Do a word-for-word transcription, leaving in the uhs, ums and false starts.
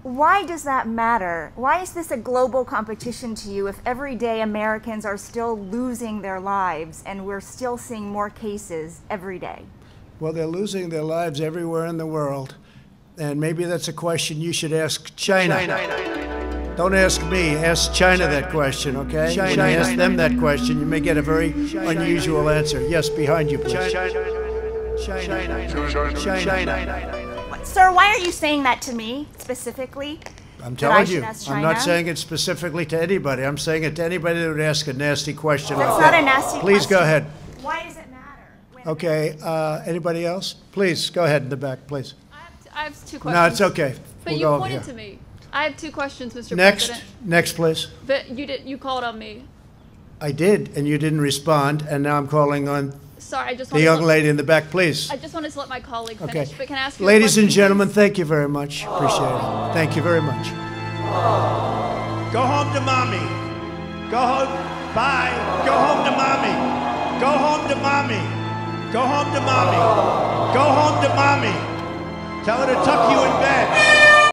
Why does that matter? Why is this a global competition to you if every day Americans are still losing their lives and we're still seeing more cases every day? Well, they're losing their lives everywhere in the world. And maybe that's a question you should ask China. China. Don't ask me, ask China, China that question, okay? China. When you ask them that question, you may get a very China. unusual answer. Yes, behind you, please. China. China. China. China. China. Sir, why are you saying that to me specifically? I'm telling you, I'm not saying it specifically to anybody. I'm saying it to anybody that would ask a nasty question That's like not that. a nasty Please question. go ahead. Why does it matter? When Okay, uh, anybody else? Please, go ahead in the back, please. I have, t I have two questions. No, it's okay. But We'll you go over pointed here. to me. I have two questions, Mister Next, President. next, please. But you did. You called on me. I did, and you didn't respond, and now I'm calling on Sorry, I just the wanted young to, lady in the back, please. I just wanted to let my colleague finish. Okay. But can I ask you a Ladies and question, gentlemen, please? thank you very much. Appreciate it. Thank you very much. Go home to mommy. Go home. Bye. Go home to mommy. Go home to mommy. Go home to mommy. Go home to mommy. Tell her to tuck you in bed.